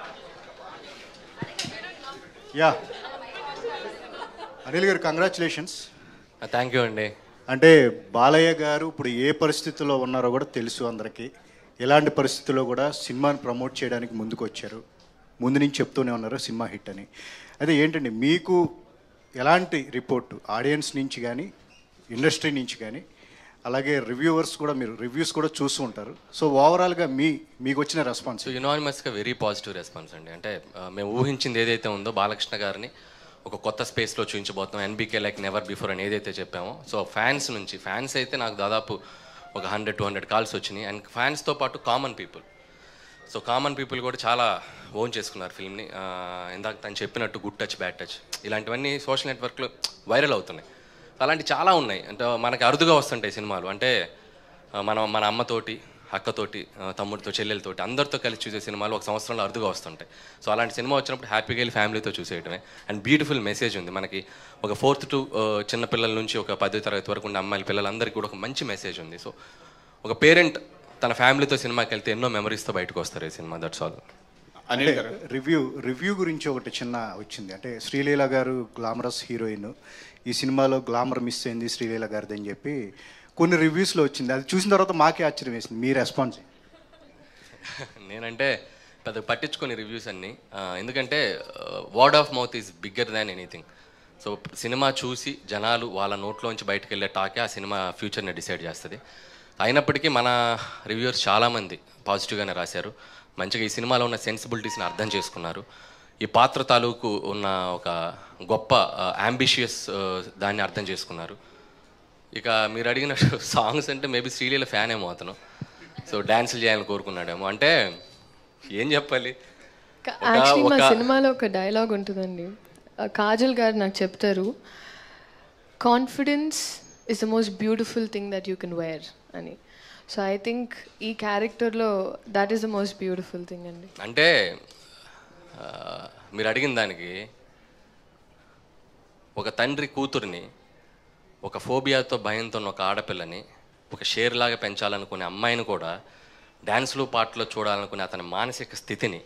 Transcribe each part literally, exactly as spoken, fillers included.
Yeah Anil గారు congratulations. Thank you అండి. అంటే బాలయ్య గారు ఇప్పుడు ఏ పరిస్థితుల్లో ఉన్నారో కూడా తెలుసు అందరికీ. ఎలాంటి పరిస్థితుల్లో కూడా సినిమాని ప్రమోట్ చేయడానికి ముందుకు వచ్చారు. ముందు నుంచి చెప్తూనే ఉన్నారు సినిమా హిట్ అని. అదే ఏంటండి మీకు ఎలాంటి రిపోర్టు ఆడియన్స్ నుంచి కానీ ఇండస్ట్రీ నుంచి కానీ అలాగే రివ్యూవర్స్ కూడా, మీరు రివ్యూస్ కూడా చూస్తూ ఉంటారు. సో ఓవరాల్గా మీ మీకు వచ్చిన రెస్పాన్స్? సో యునానిమస్గా వెరీ పాజిటివ్ రెస్పాన్స్ అండి. అంటే మేము ఊహించింది ఏదైతే ఉందో బాలకృష్ణ గారిని ఒక కొత్త స్పేస్లో చూపించబోతున్నాం, ఎన్బీకే లైక్ నెవర్ బిఫోర్ అని ఏదైతే చెప్పామో. సో ఫ్యాన్స్ నుంచి ఫ్యాన్స్ అయితే నాకు దాదాపు ఒక హండ్రెడ్ టూ హండ్రెడ్ కాల్స్ వచ్చినాయి. అండ్ ఫ్యాన్స్తో పాటు common people, so common people కూడా చాలా ఓన్ చేసుకున్నారు ఫిల్మ్ని. ఇందాక తను చెప్పినట్టు గుడ్ టచ్ బ్యాడ్ టచ్ ఇలాంటివన్నీ సోషల్ నెట్వర్క్లో వైరల్ అవుతున్నాయి. అలాంటి చాలా ఉన్నాయి. అంటే మనకి అరుదుగా వస్తుంటాయి సినిమాలు. అంటే మనం మన అమ్మతోటి, అక్కతోటి, తమ్ముడితో, చెల్లెలతోటి అందరితో కలిసి చూసే సినిమాలు ఒక సంవత్సరంలో అరుదుగా వస్తుంటాయి. సో అలాంటి సినిమా వచ్చినప్పుడు హ్యాపీగా వెళ్ళి ఫ్యామిలీతో చూసేయటమే. అండ్ బ్యూటిఫుల్ మెసేజ్ ఉంది మనకి. ఒక ఫోర్త్ టు చిన్న పిల్లల నుంచి ఒక పదో తరగతి వరకు ఉన్న అమ్మాయిల పిల్లలందరికీ కూడా ఒక మంచి మెసేజ్ ఉంది. సో ఒక పేరెంట్ తన ఫ్యామిలీతో సినిమాకి వెళ్తే ఎన్నో మెమరీస్తో బయటకు వస్తారు ఈ సినిమా. That's all. అంటే రివ్యూ రివ్యూ గురించి ఒకటి చిన్న వచ్చింది. అంటే శ్రీలీల గారు గ్లామరస్ హీరోయిన్, ఈ సినిమాలో గ్లామర్ మిస్ అయింది శ్రీలీల గారిది అని చెప్పి కొన్ని రివ్యూస్లో వచ్చింది. అది చూసిన తర్వాత మాకే ఆశ్చర్యం వేసింది. మీ రెస్పాన్స్? నేనంటే పెద్ద పట్టించుకొని రివ్యూస్ అన్నీ, ఎందుకంటే word of mouth is bigger than anything. So సినిమా చూసి జనాలు వాళ్ళ నోట్లోంచి బయటకు వెళ్ళే టాకే ఆ సినిమా ఫ్యూచర్ని డిసైడ్ చేస్తుంది. అయినప్పటికీ మన రివ్యూవర్స్ చాలామంది పాజిటివ్గానే రాశారు. మంచిగా ఈ సినిమాలో ఉన్న సెన్సిబిలిటీస్ని అర్థం చేసుకున్నారు. ఈ పాత్ర తాలూకు ఉన్న ఒక గొప్ప అంబిషియస్ దాన్ని అర్థం చేసుకున్నారు. ఇక మీరు అడిగిన సాంగ్స్ అంటే మేబీ శ్రీలీల ఫ్యాన్ ఏమో అతను, సో డ్యాన్సులు చేయాలని కోరుకున్నాడేమో. అంటే ఏం చెప్పాలి, యాక్చువల్లీ మా సినిమాలో ఒక డైలాగ్ ఉంటుందండి. కాజల్ గారు నాకు చెప్తారు, confidence is the most beautiful thing that you can wear అని. సో ఐ థింక్ ఈ క్యారెక్టర్లో that is the most beautiful thing అండి. అంటే మీరు అడిగిన దానికి ఒక తండ్రి కూతుర్ని, ఒక ఫోబియాతో భయంతో ఉన్న ఒక ఆడపిల్లని ఒక షేర్లాగా పెంచాలనుకునే అమ్మాయిని కూడా డ్యాన్స్లు పాటలు చూడాలనుకునే అతని మానసిక స్థితిని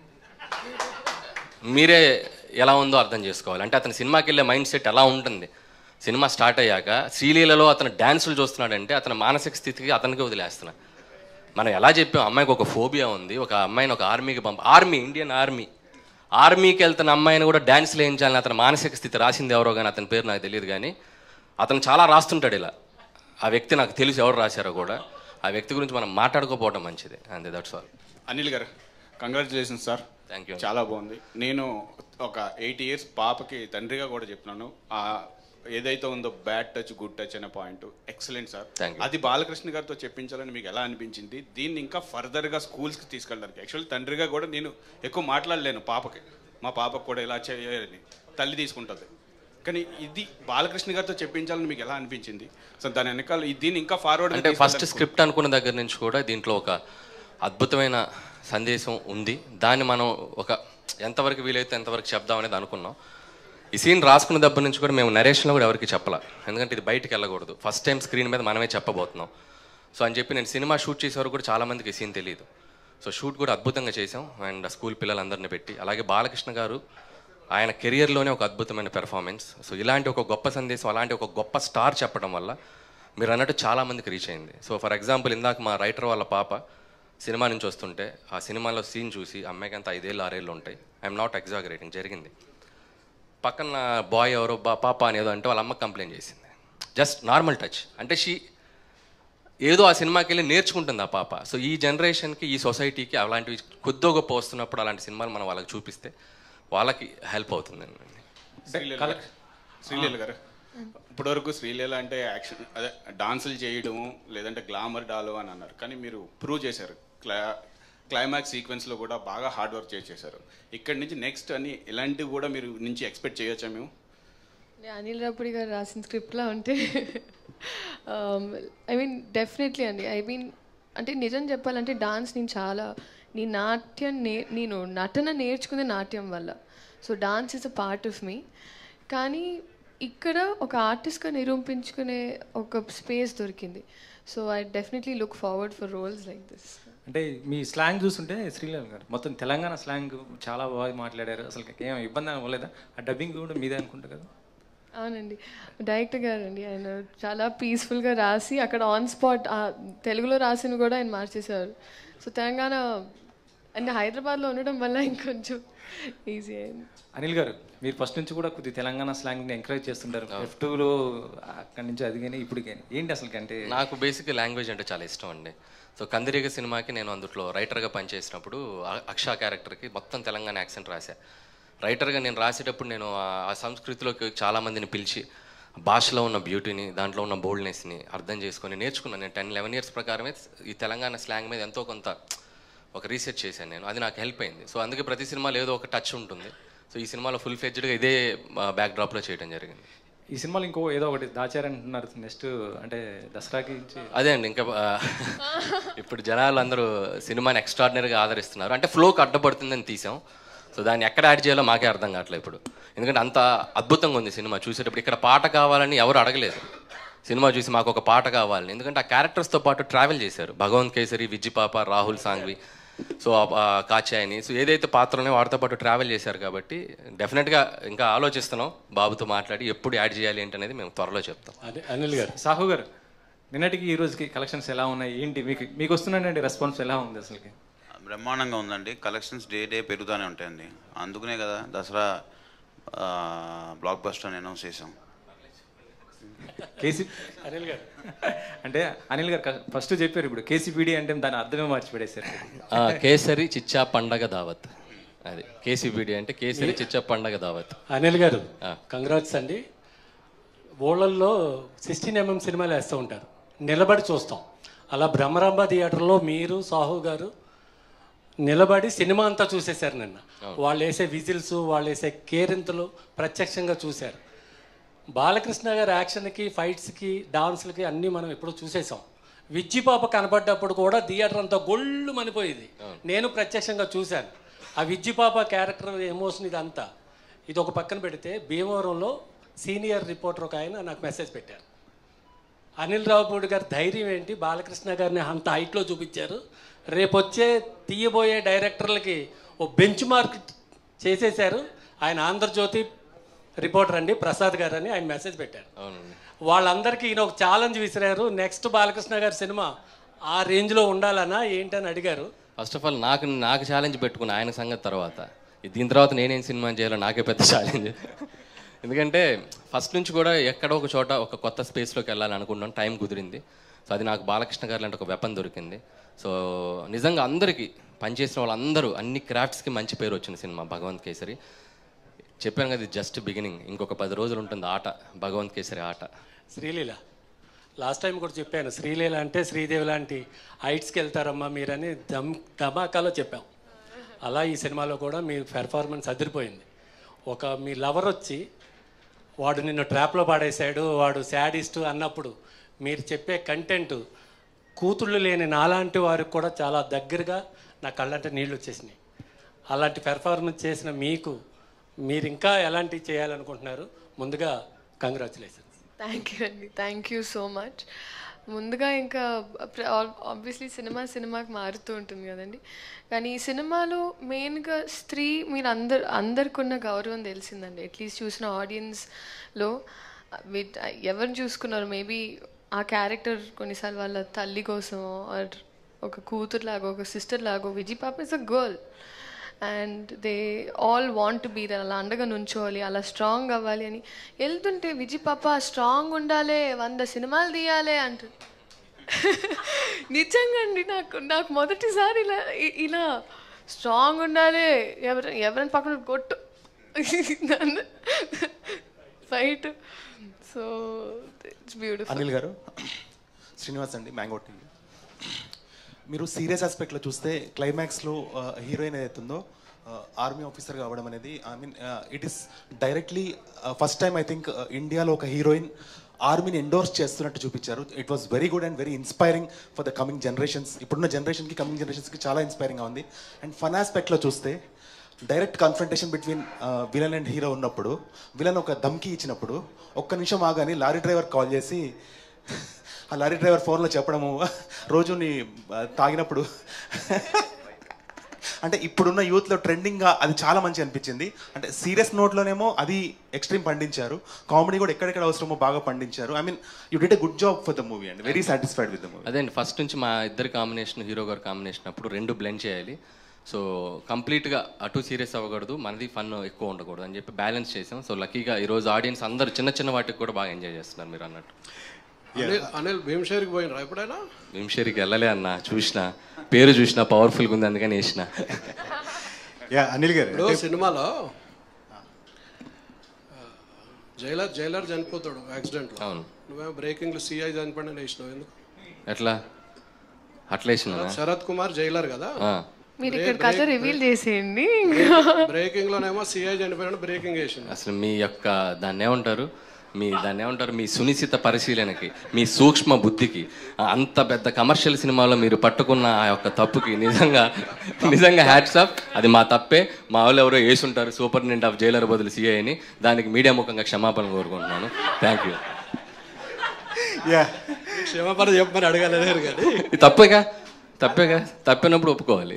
మీరే ఎలా ఉందో అర్థం చేసుకోవాలి. అంటే అతని సినిమాకి వెళ్ళే మైండ్ సెట్ ఎలా ఉంటుంది. సినిమా స్టార్ట్ అయ్యాక శ్రీలీలలో అతను డ్యాన్సులు చూస్తున్నాడంటే అతని మానసిక స్థితికి అతనికి వదిలేస్తున్నాడు. మనం ఎలా చెప్పాం, అమ్మాయికి ఒక ఫోబియా ఉంది, ఒక అమ్మాయిని ఒక ఆర్మీకి పంప ఆర్మీ ఇండియన్ ఆర్మీ ఆర్మీకి వెళ్తున్న అమ్మాయిని కూడా డ్యాన్స్లు వేయించాలని అతని మానసిక స్థితి రాసింది ఎవరో కానీ అతని పేరు నాకు తెలియదు. కానీ అతను చాలా రాస్తుంటాడు ఇలా. ఆ వ్యక్తి నాకు తెలుసు ఎవరు రాశారో కూడా. ఆ వ్యక్తి గురించి మనం మాట్లాడుకోపోవడం మంచిది. అంతే, దట్స్ ఆల్. అనిల్ గారు కంగ్రాచులేషన్స్ సార్. Thank you. చాలా బాగుంది. నేను ఒక ఎయిట్ ఇయర్స్ పాపకి తండ్రిగా కూడా చెప్తున్నాను, ఏదైతే ఉందో బ్యాడ్ టచ్ గుడ్ టచ్ అనే పాయింట్ ఎక్సలెంట్ సార్. అది బాలకృష్ణ గారితో చెప్పించాలని మీకు ఎలా అనిపించింది? దీన్ని ఇంకా ఫర్దర్గా స్కూల్స్కి తీసుకెళ్ళడానికి యాక్చువల్లీ తండ్రిగా కూడా నేను ఎక్కువ మాట్లాడలేను పాపకి, మా పాపకు కూడా ఇలా చేయాలని తల్లి తీసుకుంటుంది. కానీ ఇది బాలకృష్ణ గారితో చెప్పించాలని మీకు ఎలా అనిపించింది? సో దాని వెనకాల దీన్ని ఇంకా ఫార్వర్డ్ అంటే ఫస్ట్ స్క్రిప్ట్ అనుకున్న దగ్గర నుంచి కూడా దీంట్లో ఒక అద్భుతమైన సందేశం ఉంది. దాన్ని మనం ఒక ఎంతవరకు వీలైతే ఎంతవరకు చెప్దాం అనేది అనుకున్నాం. ఈ సీన్ రాసుకున్న దగ్గర నుంచి కూడా మేము నరేషన్లో కూడా ఎవరికి చెప్పాల, ఎందుకంటే ఇది బయటకు వెళ్ళకూడదు. ఫస్ట్ టైం స్క్రీన్ మీద మనమే చెప్పబోతున్నాం. సో అని చెప్పి నేను సినిమా షూట్ చేసేవారు కూడా చాలామందికి ఈ సీన్ తెలియదు. సో షూట్ కూడా అద్భుతంగా చేసాం. అండ్ స్కూల్ పిల్లలందరినీ పెట్టి, అలాగే బాలకృష్ణ గారు ఆయన కెరియర్లోనే ఒక అద్భుతమైన పెర్ఫార్మెన్స్. సో ఇలాంటి ఒక గొప్ప సందేశం, అలాంటి ఒక గొప్ప స్టార్ చెప్పడం వల్ల మీరు అన్నట్టు చాలామందికి రీచ్ అయింది. సో ఫర్ ఎగ్జాంపుల్ ఇందాక మా రైటర్ వాళ్ళ పాప సినిమా నుంచి వస్తుంటే ఆ సినిమాలో సీన్ చూసి అమ్మాయికి అంత ఐదేళ్ళు ఆరేళ్ళు ఉంటాయి, ఐఎమ్ నాట్ ఎగ్జాగరేటింగ్, జరిగింది. పక్కన బాయ్ ఎవరో బా పాప అనేదో అంటే వాళ్ళ అమ్మకి కంప్లైంట్ చేసింది. Just normal touch. అంటే షీ ఏదో ఆ సినిమాకి వెళ్ళి నేర్చుకుంటుంది ఆ పాప. సో ఈ జనరేషన్కి, ఈ సొసైటీకి అలాంటివి కొద్దో గొప్ప వస్తున్నప్పుడు అలాంటి సినిమాలు మనం వాళ్ళకి చూపిస్తే వాళ్ళకి హెల్ప్ అవుతుందండి. శ్రీలీల గారు ఇప్పటివరకు శ్రీలీల అంటే యాక్షన్ అదే డాన్సులు చేయడము లేదంటే గ్లామర్ డాలు అని అన్నారు, కానీ మీరు ప్రూవ్ చేశారు. క్లా క్లైమాక్స్ సీక్వెన్స్లో కూడా బాగా హార్డ్ వర్క్ చేసేసారు. ఇక్కడి నుంచి నెక్స్ట్ అని ఇలాంటివి కూడా మీరు నుంచి ఎక్స్పెక్ట్ చేయొచ్చా మేము? అనిల్ రాపుడి గారు రాసిన స్క్రిప్ట్లా ఉంటే ఐ మీన్ డెఫినెట్లీ అండి. ఐ మీన్ అంటే నిజం చెప్పాలంటే డాన్స్ నేను చాలా నీ నాట్యం నే నేను నటన నేర్చుకుంది నాట్యం వల్ల. So dance is a part of me. కానీ ఇక్కడ ఒక ఆర్టిస్ట్గా నిరూపించుకునే ఒక స్పేస్ దొరికింది. So I definitely look forward for roles like this. అంటే మీ స్లాంగ్ చూస్తుంటే శ్రీలీల గారు మొత్తం తెలంగాణ స్లాంగ్ చాలా బాగా మాట్లాడారు. అసలు ఏం ఇబ్బంది అవ్వలేదా? ఆ డబ్బింగ్ కూడా మీదే అనుకుంటా కదా? అవునండి, డైరెక్టర్ గారు అండి, ఆయన చాలా పీస్ఫుల్గా రాసి అక్కడ ఆన్ స్పాట్ తెలుగులో రాసిన కూడా ఆయన మార్చేశారు. సో తెలంగాణ అంటే హైదరాబాద్లో ఉండడం వల్ల ఇంకొంచెం ఈజీ అయింది. అనిల్ గారు, మీరు ఫస్ట్ నుంచి కూడా కొద్ది తెలంగాణ స్లాంగ్ని ఎంకరేజ్ చేస్తుంటారు. ఎఫ్ టూలో అక్కడి నుంచి అది కానీ ఇప్పుడు కానీ ఏంటి అసలు అంటే? నాకు బేసిక్ లాంగ్వేజ్ అంటే చాలా ఇష్టం అండి. సో కందిరీగ సినిమాకి నేను అందులో రైటర్గా పనిచేసినప్పుడు అక్షా క్యారెక్టర్కి మొత్తం తెలంగాణ యాక్సెంట్ రాశా. రైటర్గా నేను రాసేటప్పుడు నేను ఆ సంస్కృతిలోకి చాలామందిని పిలిచి భాషలో ఉన్న బ్యూటీని, దాంట్లో ఉన్న బోల్డ్నెస్ని అర్థం చేసుకొని నేర్చుకున్నాను. నేను టెన్ లెవెన్ ఇయర్స్ ప్రకారమే ఈ తెలంగాణ స్లాంగ్ మీద ఎంతో కొంత ఒక రీసెర్చ్ చేశాను నేను. అది నాకు హెల్ప్ అయింది. సో అందుకే ప్రతి సినిమాలో ఏదో ఒక టచ్ ఉంటుంది. సో ఈ సినిమాలో ఫుల్ ఫ్లెడ్జ్డ్గా ఇదే బ్యాక్ డ్రాప్లో చేయడం జరిగింది. ఈ సినిమాలో ఇంకో ఏదో ఒకటి దాచారంటున్నారు నెక్స్ట్ అంటే దసరాకి. అదే అండి, ఇంకా ఇప్పుడు జనాలు అందరూ సినిమాని ఎక్స్ట్రాడినరీగా ఆదరిస్తున్నారు. అంటే ఫ్లోకి అడ్డపడుతుందని తీసాం. సో దాన్ని ఎక్కడ యాడ్ చేయాలో మాకే అర్థం కావట్లేదు ఇప్పుడు. ఎందుకంటే అంత అద్భుతంగా ఉంది సినిమా చూసేటప్పుడు. ఇక్కడ పాట కావాలని ఎవరు అడగలేదు. సినిమా చూసి మాకు ఒక పాట కావాలని, ఎందుకంటే ఆ క్యారెక్టర్స్తో పాటు ట్రావెల్ చేశారు. భగవంత్ కేసరి, విజ్జి పాప, రాహుల్ సాంఘవి, సో కాచాయని, సో ఏదైతే పాత్రనే వాటితో పాటు ట్రావెల్ చేశారు. కాబట్టి డెఫినెట్గా ఇంకా ఆలోచిస్తున్నాం బాబుతో మాట్లాడి ఎప్పుడు యాడ్ చేయాలి ఏంటి అనేది మేము త్వరలో చెప్తాం. అదే అనిల్ గారు, సాహు గారు, నిన్నటికి ఈ రోజుకి కలెక్షన్స్ ఎలా ఉన్నాయి ఏంటి? మీకు మీకు వస్తున్నాయండి రెస్పాన్స్ ఎలా ఉంది అసలుకి? బ్రహ్మాండంగా ఉందండి. కలెక్షన్స్ డే డే పెరుగుతూనే ఉంటాయండి. అందుకనే కదా దసరా బ్లాక్ బస్టర్ అని అనౌన్స్ చేసాం. కేసీ అనిల్ గారు అంటే అనిల్ గారు ఫస్ట్ చెప్పారు, ఇప్పుడు కేసీపీడీ అంటే దాని అర్థమే మార్చిపడేశారు. కేసరి చిచ్చా పండగ దావత్, అది కేసీపీడీ అంటే కేసరి చిచ్చా పండగ దావత్. అనిల్ గారు కంగ్రాట్స్ అండి. ఓళ్ళల్లో సిక్స్టీన్ ఎంఎం సినిమాలు వేస్తూ ఉంటారు, నిలబడి చూస్తాం. అలా బ్రహ్మరాంబ థియేటర్లో మీరు సాహు గారు నిలబడి సినిమా అంతా చూసేశారు నిన్న. వాళ్ళు వేసే విజిల్స్, వాళ్ళు వేసే కేరింతలు ప్రత్యక్షంగా చూశారు. బాలకృష్ణ గారి యాక్షన్కి, ఫైట్స్కి, డాన్స్లకి అన్నీ మనం ఎప్పుడూ చూసేసాం. విజ్జి పాప కనపడ్డప్పుడు కూడా థియేటర్ అంతా గొళ్ళు మనిపోయేది. నేను ప్రత్యక్షంగా చూశాను ఆ విజ్జి పాప క్యారెక్టర్ ఎమోషన్ ఇదంతా. ఇది ఒక పక్కన పెడితే భీమవరంలో సీనియర్ రిపోర్టర్ ఒక ఆయన నాకు మెసేజ్ పెట్టారు, అనిల్ రావుపూడి గారి ధైర్యం ఏంటి, బాలకృష్ణ గారిని అంత హైట్లో చూపించారు, రేపు వచ్చే తీయబోయే డైరెక్టర్లకి ఓ బెంచ్ మార్క్ చేసేశారు. ఆయన ఆంధ్రజ్యోతి రిపోర్టర్ అండి ప్రసాద్ గారు అని ఆయన మెసేజ్ పెట్టారు. వాళ్ళందరికీ ఈయన ఒక ఛాలెంజ్ విసిరారు, నెక్స్ట్ బాలకృష్ణ గారి సినిమా ఆ రేంజ్లో ఉండాలన్నా ఏంటని అడిగారు. ఫస్ట్ ఆఫ్ ఆల్ నాకు నాకు ఛాలెంజ్ పెట్టుకున్నా ఆయన సంగతి తర్వాత. దీని తర్వాత నేనేం సినిమా చేయాలో నాకే పెద్ద ఛాలెంజ్. ఎందుకంటే ఫస్ట్ నుంచి కూడా ఎక్కడో ఒక చోట ఒక కొత్త స్పేస్లోకి వెళ్ళాలని అనుకున్నాను, టైం కుదిరింది. సో అది నాకు బాలకృష్ణ గారు లాంటి ఒక వెపన్ దొరికింది. సో నిజంగా అందరికీ పనిచేసిన వాళ్ళందరూ అన్ని క్రాఫ్ట్స్కి మంచి పేరు వచ్చిన సినిమా భగవంత్ కేసరి. చెప్పాను కదా, ఇది జస్ట్ బిగినింగ్. ఇంకొక పది రోజులు ఉంటుంది ఆట, భగవంత్ కేసరి ఆట. శ్రీలీల లాస్ట్ టైం కూడా చెప్పాను, శ్రీలీల అంటే శ్రీదేవి లాంటి హైట్స్కి వెళ్తారమ్మా మీరని దమ్ ధమాకాలో చెప్పాం. అలా ఈ సినిమాలో కూడా మీ పెర్ఫార్మెన్స్ అదిరిపోయింది. ఒక మీ లవర్ వచ్చి వాడు నిన్ను ట్రాప్లో పాడేశాడు, వాడు శాడిస్ట్ అన్నప్పుడు మీరు చెప్పే కంటెంట్ కూతుళ్ళు లేని నాలాంటి వారికి కూడా చాలా దగ్గరగా నా కళ్ళంటే నీళ్ళు వచ్చేసినాయి. అలాంటి పెర్ఫార్మెన్స్ చేసిన మీకు మీరు ఇంకా ఎలాంటివి చేయాలనుకుంటున్నారు? ముందుగా కంగ్రాచులేషన్స్. థ్యాంక్ యూ అండి, థ్యాంక్ యూ సో మచ్. ముందుగా ఇంకా ఆబ్వియస్లీ సినిమా సినిమాకి మారుతూ ఉంటుంది కదండి, కానీ ఈ సినిమాలో మెయిన్గా స్త్రీ మీరు అందరు అందరికి ఉన్న గౌరవం తెలిసిందండి. అట్లీస్ట్ చూసిన ఆడియన్స్లో ఎవరిని చూసుకున్నారు, మేబీ ఆ క్యారెక్టర్ కొన్నిసార్లు వాళ్ళ తల్లి కోసం ఆర్ ఒక కూతురు లాగో ఒక సిస్టర్ లాగో. విజయ్ పాప is a girl and they all want to be there, అలా అండగా నుంచోవాలి, అలా స్ట్రాంగ్ అవ్వాలి అని వెళ్తుంటే విజయ్ పాప స్ట్రాంగ్ ఉండాలి, వంద సినిమాలు తీయాలి అంటు. నిజంగా అండి, నాకు నాకు మొదటిసారి ఇలా ఇలా స్ట్రాంగ్ ఉండాలి, ఎవరు ఎవరైనా పక్కన కొట్టు నన్ను fight. So it's beautiful. Anil గారు, శ్రీనివాస్ అండి, మ్యాంగో టీవీ. మీరు సీరియస్ ఆస్పెక్ట్లో చూస్తే క్లైమాక్స్లో హీరోయిన్ ఏదైతుందో ఆర్మీ ఆఫీసర్ కావడం అనేది, I mean it is directly first time I think ఇండియాలో ఒక హీరోయిన్ ఆర్మీని ఎండోర్స్ చేస్తున్నట్టు చూపించారు. It was very good and very inspiring for the coming generations. ఇప్పుడున్న జనరేషన్కి కమింగ్ జనరేషన్స్కి చాలా ఇన్స్పైరింగ్గా ఉంది. అండ్ ఫన్ ఆస్పెక్ట్లో చూస్తే direct confrontation between villain and hero ఉన్నప్పుడు, విలన్ ఒక ధమ్కి ఇచ్చినప్పుడు ఒక్క నిమిషం ఆగాని లారీ డ్రైవర్ కాల్ చేసి ఆ లారీ డ్రైవర్ ఫోన్లో చెప్పడము రోజు నీ తాగినప్పుడు అంటే ఇప్పుడున్న యూత్లో ట్రెండింగ్గా అది చాలా మంచి అనిపించింది. అంటే సీరియస్ నోట్లోనేమో అది ఎక్స్ట్రీమ్ పండించారు, కామెడీ కూడా ఎక్కడెక్కడ అవసరమో బాగా పండించారు. I mean you did a good job for the movie అండి, very satisfied with the movie. అదే అండి, ఫస్ట్ నుంచి మా ఇద్దరి కాంబినేషన్, హీరో గారు కాంబినేషన్ అప్పుడు రెండు బ్లెండ్ చేయాలి. సో కంప్లీట్గా అటు సీరియస్ అవ్వకూడదు, మనది ఫన్ ఎక్కువ ఉండకూడదు అని చెప్పి బ్యాలెన్స్ చేసాం. సో లక్కీగా ఈరోజు ఆడియన్స్ అందరూ చిన్న చిన్న వాటికి కూడా బాగా ఎంజాయ్ చేస్తున్నారు మీరు అన్నట్టు. అనిల్ భీమషేరికి పోయినరా ఎప్పుడైనా? భీమషేరికి వెళ్ళలే అన్న, చూసిన పేరు చూసిన పవర్ఫుల్గా ఉంది అందుకని వేసిన. యా అనిల్ గారు, సినిమాలో జైలర్ జైలర్ చనిపోతాడు యాక్సిడెంట్లో. అవును, నువ్వేమో బ్రేకింగ్లో సిఐ చనిపోయిన వేసినావు ఎందుకు? ఎట్లా అట్లా వేసిన? శరత్ కుమార్ జైలర్ కదా, మీరు ఇక్కడ కథ రివీల్ చేసేయండి. బ్రేకింగ్ లోనేమో సిఐ చనిపోయిన బ్రేకింగ్ వేసింది. అసలు మీ యొక్క దాన్ని ఏమంటారు, మీ దాన్ని ఏమంటారు, మీ సునిశ్చిత పరిశీలనకి, మీ సూక్ష్మ బుద్ధికి, అంత పెద్ద కమర్షియల్ సినిమాలో మీరు పట్టుకున్న ఆ యొక్క తప్పుకి నిజంగా నిజంగా హ్యాట్స్ ఆఫ్. అది మా తప్పే, మా వాళ్ళు ఎవరో వేసుంటారు సూపరింటెండెంట్ ఆఫ్ జైలర్ బదులు సిఐ అని. దానికి మీడియా ముఖంగా క్షమాపణ కోరుకుంటున్నాను. Thank you. క్షమాపణ చెప్పమని అడగలేదు కానీ తప్పేగా తప్పేగా తప్పినప్పుడు ఒప్పుకోవాలి.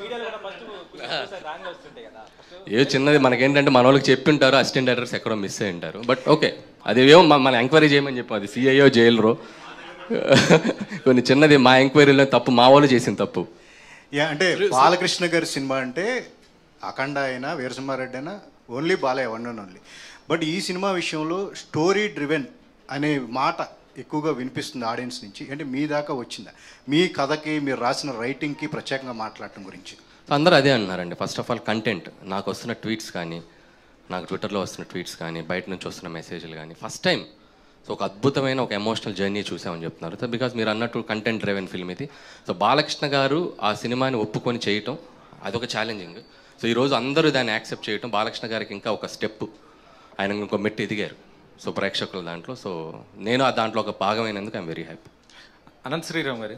ఏ చిన్నది మనకేంటంటే మన వాళ్ళకి చెప్పి ఉంటారు, అసిస్టెంట్ డైరెక్టర్స్ ఎక్కడో మిస్ అయ్యి ఉంటారు. బట్ ఓకే, అది ఏమో మన ఎంక్వైరీ చేయమని చెప్పాం, అది సిఐఓ జైలరో కొన్ని చిన్నది మా ఎంక్వైరీలో తప్పు, మా వాళ్ళు చేసిన తప్పు. యా అంటే బాలకృష్ణ గారి సినిమా అంటే అఖండ అయినా వీరసింహారెడ్డి అయినా only Balayya one and only. But ఈ సినిమా విషయంలో స్టోరీ డ్రివెన్ అనే మాట ఎక్కువగా వినిపిస్తుంది ఆడియన్స్ నుంచి. అంటే మీ దాకా వచ్చిందా, మీ కథకి మీరు రాసిన రైటింగ్కి ప్రత్యేకంగా మాట్లాడటం గురించి? అందరూ అదే అంటున్నారండి. ఫస్ట్ ఆఫ్ ఆల్ కంటెంట్, నాకు వస్తున్న ట్వీట్స్ కానీ, నాకు ట్విట్టర్లో వస్తున్న ట్వీట్స్ కానీ, బయట నుంచి వస్తున్న మెసేజ్లు కానీ, ఫస్ట్ టైం సో ఒక అద్భుతమైన ఒక ఎమోషనల్ జర్నీ చూసామని చెప్తున్నారు. సో బికాస్ మీరు అన్నట్టు కంటెంట్ డ్రైవెన్ ఫిల్మ్ ఇది. సో బాలకృష్ణ గారు ఆ సినిమాని ఒప్పుకొని చేయటం అదొక ఛాలెంజింగ్. సో ఈరోజు అందరూ దాన్ని యాక్సెప్ట్ చేయటం, బాలకృష్ణ గారికి ఇంకా ఒక స్టెప్, ఆయన ఇంకో మెట్టు ఎదిగారు సో ప్రేక్షకుల దాంట్లో. సో నేను ఆ దాంట్లో ఒక భాగమైనందుకు I'm very happy. Anant Sriram గారు,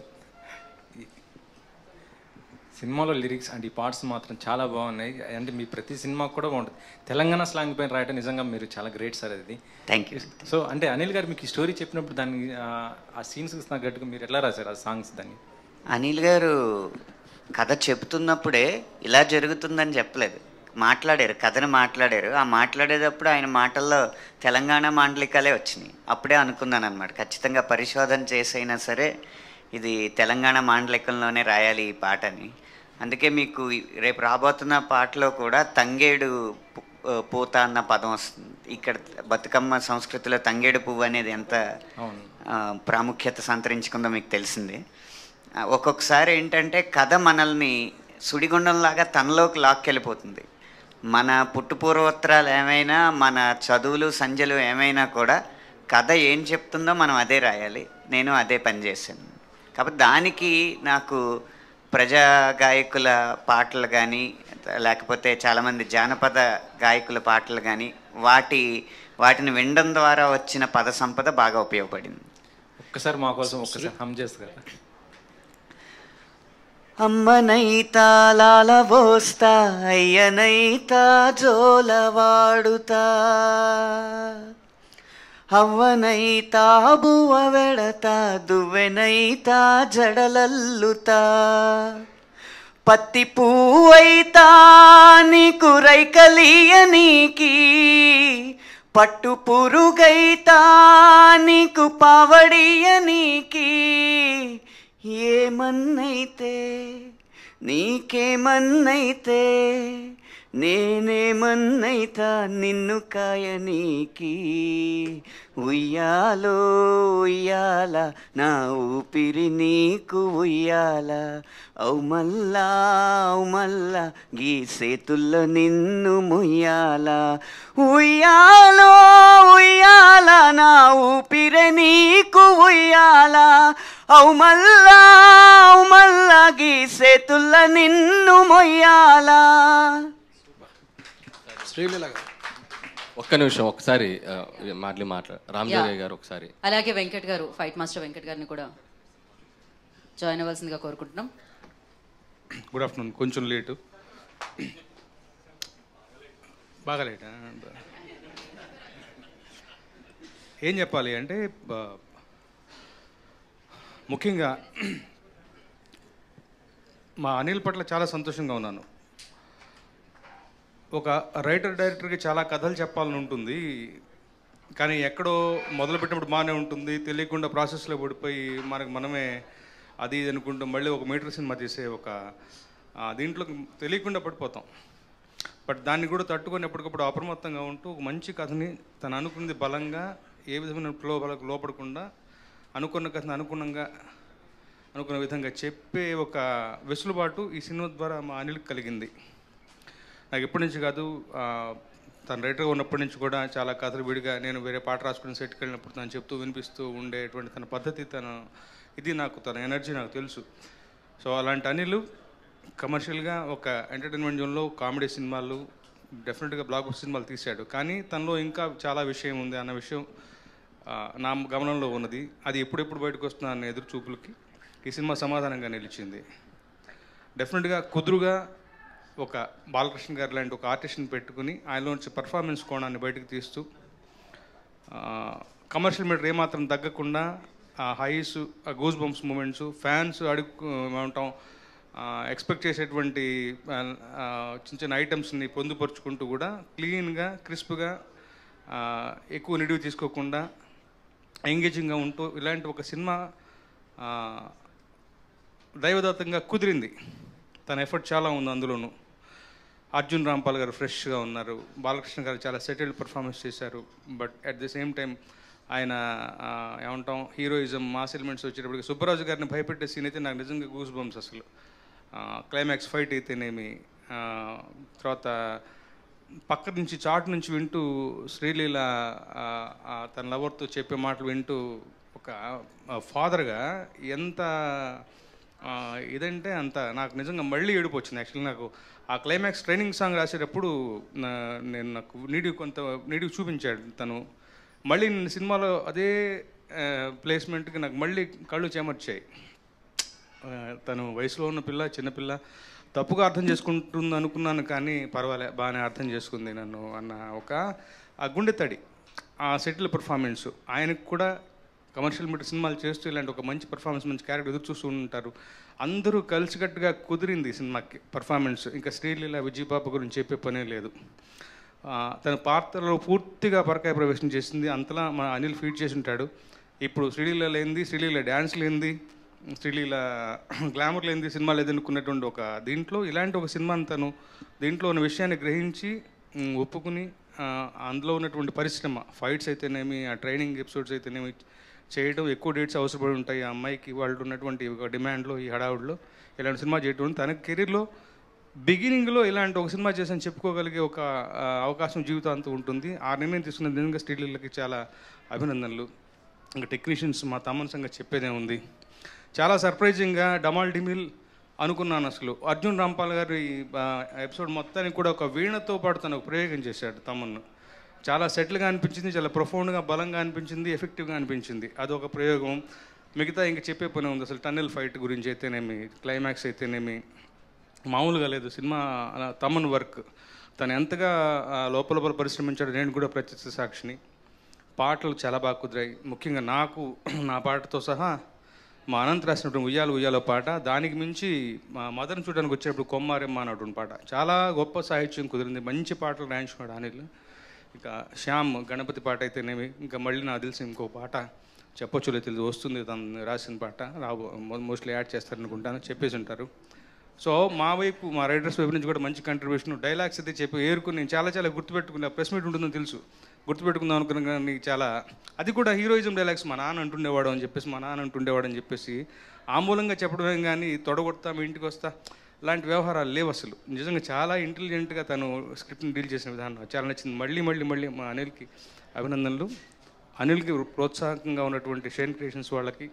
సినిమాలో లిరిక్స్ అండ్ ఈ పార్ట్స్ మాత్రం చాలా బాగున్నాయి. అంటే మీ ప్రతి సినిమాకు కూడా బాగుంటుంది. తెలంగాణ స్లాంగ్ పైన రాయటం నిజంగా మీరు చాలా గ్రేట్ సార్ అది. Thank you. సో అంటే అనిల్ గారు మీకు ఈ స్టోరీ చెప్పినప్పుడు దాన్ని ఆ సీన్స్ తగ్గట్టుగా మీరు ఎట్లా రాశారు ఆ సాంగ్స్? దాన్ని అనిల్ గారు కథ చెబుతున్నప్పుడే ఇలా జరుగుతుందని చెప్పలేదు, మాట్లాడారు, కథను మాట్లాడారు. ఆ మాట్లాడేటప్పుడు ఆయన మాటల్లో తెలంగాణ మాండలికాలే వచ్చినాయి. అప్పుడే అనుకున్నాను అనమాట, ఖచ్చితంగా పరిశోధన చేసైనా సరే ఇది తెలంగాణ మాండలికంలోనే రాయాలి ఈ పాటని. అందుకే మీకు రేపు రాబోతున్న పాటలో కూడా తంగేడు పూత అన్న పదం వస్తుంది. ఇక్కడ బతుకమ్మ సంస్కృతిలో తంగేడు పువ్వు అనేది ఎంత ప్రాముఖ్యత సంతరించుకుందో మీకు తెలిసిందే. ఒక్కొక్కసారి ఏంటంటే కథ మనల్ని సుడిగుండంలాగా తనలోకి లాక్కెళ్ళిపోతుంది. మన పుట్టుపూర్వోత్తరాలు ఏమైనా, మన చదువులు సంజలు ఏమైనా కూడా కథ ఏం చెప్తుందో మనం అదే రాయాలి. నేను అదే పని చేశాను. కాబట్టి దానికి నాకు ప్రజా గాయకుల పాటలు కానీ, లేకపోతే చాలామంది జానపద గాయకుల పాటలు కానీ, వాటి వాటిని వినడం ద్వారా వచ్చిన పద సంపద బాగా ఉపయోగపడింది. ఒక్కసారి మా కోసం ఒక్కసారి హమ్ చేస్తారు. అమ్మనైతా లాలబోస్తా, అయ్యనైతా జోలవాడుతా, అవ్వనైతా బువ్వ వెడతా, దువ్వెనైతా జడలల్లుతా, పత్తి పువ్వైతా నీకు రైకలియనీకి, పట్టు పురుగైతా నీకు పావడియనీకి, ఏమన్నైతే నీకేమన్నైతే నేనేమన్నైతా నిన్ను కాయనీకి, ఉయ్యాలో ఉయ్యాల నా ఊపిరి నీకు ఉయ్యాల, అవు మల్లా అవు మల్లా గీ సేతుల్లో నిన్ను ముయ్యాల, ఉయ్యాలో ఉయ్యాల నా ఊపిరి నీకు ఉయ్యాల, అవు మల్లా అవు మల్లా గీ సేతుల్లో నిన్ను మొయ్యాల. ఒక్క నిమిషం ఒకసారి మాట్లా మాట్లాడు రామజోగయ్య గారు ఒకసారి. అలాగే వెంకట్ గారు, ఫైట్ మాస్టర్ వెంకట్ గారిని కూడా జాయిన్ అవ్వాల్సిందిగా కోరుకుంటున్నాం. Good afternoon. కొంచెం లేటు, బాగా లేట్. ఏం చెప్పాలి అంటే ముఖ్యంగా మా అనిల్ పట్ల చాలా సంతోషంగా ఉన్నాను. ఒక రైటర్ డైరెక్టర్కి చాలా కథలు చెప్పాలని ఉంటుంది, కానీ ఎక్కడో మొదలుపెట్టినప్పుడు బాగానే ఉంటుంది, తెలియకుండా ప్రాసెస్లో పడిపోయి మనకు మనమే అది ఇది అనుకుంటూ మళ్ళీ ఒక మీటర్ సినిమా తీసే ఒక దీంట్లో తెలియకుండా పడిపోతాం. బట్ దాన్ని కూడా తట్టుకొని ఎప్పటికప్పుడు అప్రమత్తంగా ఉంటూ ఒక మంచి కథని తను అనుకున్నది బలంగా ఏ విధమైన లోపలకు లోపడకుండా అనుకున్న కథను అనుగుణంగా అనుకున్న విధంగా చెప్పే ఒక వెసులుబాటు ఈ సినిమా ద్వారా మా అనిల్కి కలిగింది. నాకు ఎప్పటి నుంచి కాదు, తను రైటర్గా ఉన్నప్పటి నుంచి కూడా చాలా కథలు విడిగా నేను వేరే పాట రాసుకుని సెట్కి వెళ్ళినప్పుడు తను చెప్తూ వినిపిస్తూ ఉండేటువంటి తన పద్ధతి, తన ఇది నాకు తన ఎనర్జీ నాకు తెలుసు. సో అలాంటి అనిల్ కమర్షియల్గా ఒక ఎంటర్టైన్మెంట్ జోన్లో కామెడీ సినిమాలు డెఫినెట్గా బ్లాక్ బస్టర్ సినిమాలు తీశాడు, కానీ తనలో ఇంకా చాలా విషయం ఉంది అన్న విషయం నా గమనంలో ఉన్నది. అది ఎప్పుడెప్పుడు బయటకు వస్తున్నా అన్న ఎదురు చూపులకి ఈ సినిమా సమాధానంగా నిలిచింది. డెఫినెట్గా కుదురుగా ఒక బాలకృష్ణ గారు లాంటి ఒక ఆర్టిస్ట్ని పెట్టుకుని ఆయనలోంచి పర్ఫార్మెన్స్ కోణాన్ని బయటకు తీస్తూ కమర్షియల్ మీటర్ ఏమాత్రం తగ్గకుండా ఆ హైస్, ఆ గూస్ బంప్స్ మూమెంట్స్, ఫ్యాన్స్ అడుగు ఉంటాం ఎక్స్పెక్ట్ చేసేటువంటి చిన్న చిన్న ఐటమ్స్ని పొందుపరుచుకుంటూ కూడా క్లీన్గా క్రిస్ప్గా ఎక్కువ నిడివి తీసుకోకుండా ఎంగేజింగ్గా ఉంటూ ఇలాంటి ఒక సినిమా దైవదత్తంగా కుదిరింది. తన ఎఫర్ట్ చాలా ఉంది అందులోనూ. అర్జున్ రాంపాల్ గారు ఫ్రెష్గా ఉన్నారు, బాలకృష్ణ గారు చాలా సెటిల్డ్ పర్ఫార్మెన్స్ చేశారు. But at the same time ఆయన ఏమంటాం హీరోయిజం మాస్ ఎలిమెంట్స్ వచ్చేటప్పటికి సుబ్బరాజు గారిని భయపెట్టే సీన్ అయితే నాకు నిజంగా గూస్ బంప్స్. అసలు క్లైమాక్స్ ఫైట్ అయితేనేమి, తర్వాత పక్క నుంచి చాటు నుంచి వింటూ శ్రీలీల తన లవర్తో చెప్పే మాటలు వింటూ ఒక ఫాదర్గా ఎంత ఇదంటే అంత నాకు నిజంగా మళ్ళీ ఏడుపు వచ్చింది. యాక్చువల్లీ నాకు ఆ క్లైమాక్స్ ట్రైనింగ్ సాంగ్ రాసేటప్పుడు నేను నాకు నీడి కొంత నీడి చూపించాడు తను. మళ్ళీ నేను సినిమాలో అదే ప్లేస్మెంట్కి నాకు మళ్ళీ కళ్ళు చెమర్చాయి. తను వయసులో ఉన్న పిల్ల, చిన్నపిల్ల, తప్పుగా అర్థం చేసుకుంటుంది అనుకున్నాను, కానీ పర్వాలే బాగానే అర్థం చేసుకుంది నన్ను అన్న ఒక ఆ గుండె తడి, ఆ సెటిల్ పర్ఫార్మెన్స్. ఆయనకు కూడా కమర్షియల్ మీటర్ సినిమాలు చేస్తూ ఇలాంటి ఒక మంచి పర్ఫార్మెన్స్, మంచి క్యారెక్టర్ ఎదురు చూస్తూ ఉంటారు. అందరూ కలిసికట్టుగా కుదిరింది సినిమాకి పర్ఫార్మెన్స్. ఇంకా శ్రీలీల, విజయబాబు గురించి చెప్పే పనే లేదు. తన పాత్రలో పూర్తిగా పరకాయ ప్రవేశం చేసింది. అంతలా మా అనిల్ ఫీడ్ చేసి ఉంటాడు. ఇప్పుడు శ్రీలీల లేనిది, శ్రీలీల డ్యాన్స్ లేనిది, శ్రీలీల గ్లామర్ లేనిది సినిమా లేదనుకున్నటువంటి ఒక దీంట్లో ఇలాంటి ఒక సినిమాని తను దీంట్లో ఉన్న విషయాన్ని గ్రహించి ఒప్పుకుని అందులో ఉన్నటువంటి పరిశ్రమ, ఫైట్స్ అయితేనేమి, ఆ ట్రైనింగ్ ఎపిసోడ్స్ అయితేనేమి చేయడం, ఎక్కువ డేట్స్ అవసరపడి ఉంటాయి ఆ అమ్మాయికి, వాళ్ళు ఉన్నటువంటి ఒక డిమాండ్లో, ఈ హడావుడిలో ఇలాంటి సినిమా చేయడం తన కెరీర్లో బిగినింగ్లో ఇలాంటి ఒక సినిమా చేసని చెప్పుకోగలిగే ఒక అవకాశం జీవితాంతం ఉంటుంది. ఆ నిర్ణయం తీసుకున్న నిజంగా శ్రీలీలకి చాలా అభినందనలు. ఇంకా టెక్నీషియన్స్ మా తమ్మన్ సంగతి చెప్పేదే ఉంది. చాలా సర్ప్రైజింగ్గా డమాల్ డిమిల్ అనుకున్నాను. అసలు అర్జున్ రాంపాల్ గారు ఈ ఎపిసోడ్ మొత్తానికి కూడా ఒక వీణతో పాటు తను ప్రయోగం చేశాడు తమన్ను. చాలా సెటిల్గా అనిపించింది, చాలా ప్రొఫౌండ్గా బలంగా అనిపించింది, ఎఫెక్టివ్గా అనిపించింది. అదొక ప్రయోగం. మిగతా ఇంకా చెప్పే పని ఉంది. అసలు టన్నెల్ ఫైట్ గురించి అయితేనేమి, క్లైమాక్స్ అయితేనేమి మామూలుగా లేదు. సినిమా తమన్ వర్క్ తను ఎంతగా లోపల లోపల పరిశ్రమించాడు నేను కూడా ప్రత్యక్ష సాక్షిని. పాటలు చాలా బాగా కుదిరాయి. ముఖ్యంగా నాకు నా పాటతో సహా మా అనంత రాసినటువంటి ఉయ్యాల ఉయ్యాల పాట, దానికి మించి మా మదర్ని చూడడానికి వచ్చేటప్పుడు కొమ్మారెమ్మ అన్నటువంటి పాట చాలా గొప్ప సాహిత్యం కుదిరింది. మంచి పాటలు రాయించుకున్నాడు అనిల్. ఇక శ్యామ్ గణపతి పాట అయితేనేమి, ఇంకా మళ్ళీ నాకు తెలిసి ఇంకో పాట చెప్పొచ్చులే తెలియదు వస్తుంది తను రాసిన పాట, రాబో మోస్ట్లీ యాడ్ చేస్తారనుకుంటాను, చెప్పేసి ఉంటారు. సో మా వైపు మా రైటర్స్ వైపు నుంచి కూడా మంచి కంట్రిబ్యూషన్. డైలాగ్స్ అయితే చెప్పి ఏరుకుని నేను చాలా చాలా గుర్తుపెట్టుకున్నా. ప్రెస్ మీట్ ఉంటుందని తెలుసు, గుర్తుపెట్టుకుందాం అనుకున్నాను, కానీ చాలా అది కూడా హీరోయిజం డైలాగ్స్ మా నాన్న అంటుండేవాడు అని చెప్పేసి మా నాన్న అంటుండేవాడు అని చెప్పేసి ఆ మూలంగా చెప్పడమే కానీ తొడగొడతా మీ ఇంటికి వస్తా లాంటి వ్యవహారాలు లేవు అసలు. నిజంగా చాలా ఇంటెలిజెంట్గా తను స్క్రిప్ట్ని డీల్ చేసిన విధానం చాలా నచ్చింది. మళ్ళీ మళ్ళీ మళ్ళీ మా అనిల్కి అభినందనలు. అనిల్కి ప్రోత్సాహకంగా ఉన్నటువంటి షైన్ క్రియేషన్స్ వాళ్ళకి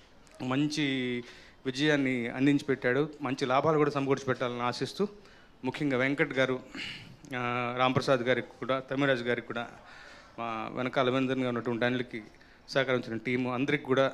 మంచి విజయాన్ని అందించి పెట్టాడు. మంచి లాభాలు కూడా సమకూర్చి పెట్టాలని ఆశిస్తూ, ముఖ్యంగా వెంకట్ గారు, రాంప్రసాద్ గారికి కూడా, తమిరాజు గారికి కూడా, మా వెనకాల అభినందనగా ఉన్నటువంటి అనిల్కి సహకరించిన టీము అందరికి కూడా